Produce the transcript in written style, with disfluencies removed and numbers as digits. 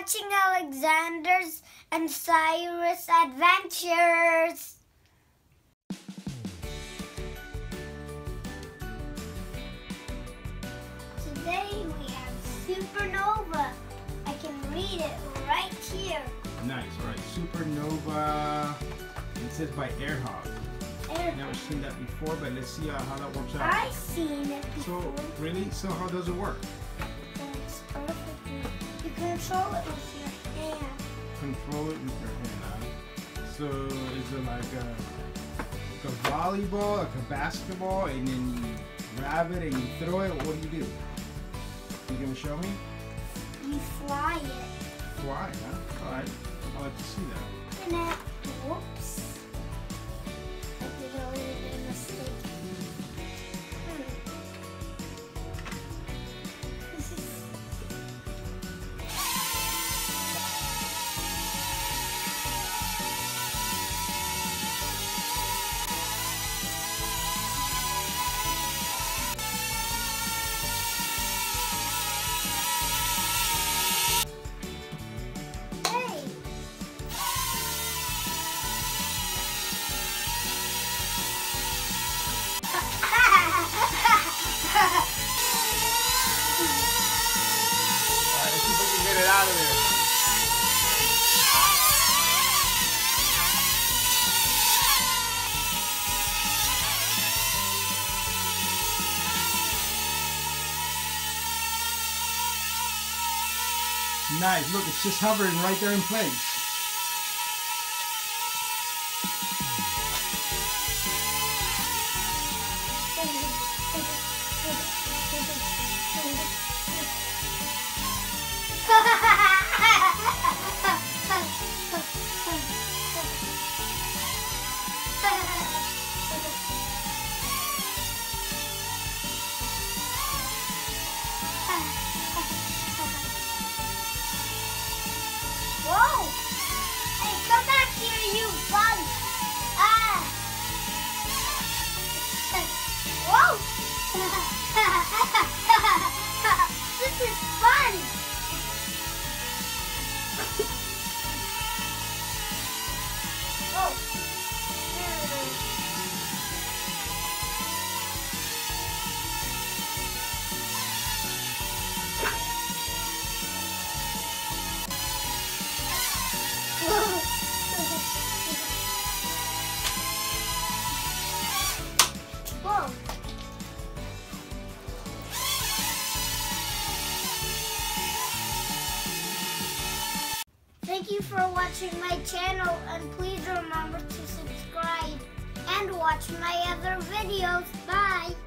watching Alexander's and Cyrus adventures. Today we have Supernova. I can read it right here. Nice, all right. Supernova. It says by Airhogs. Never seen that before, but let's see how that works out. I've seen it before. So, really? So how does it work? It's perfectly. You control it with your hand. Control it with your hand, huh? So is it like a volleyball, like a basketball, and then you grab it and you throw it? What do? You gonna show me? You fly it. Fly, huh? All right. I'd like to see that. And then, whoops. I did a little mistake. Get it out of there. Nice, look, it's just hovering right there in place. Whoa! Hey, come back here, you bug! Ah! Whoa! This is fun! Oh! Whoa. Thank you for watching my channel, and please remember to subscribe and watch my other videos. Bye!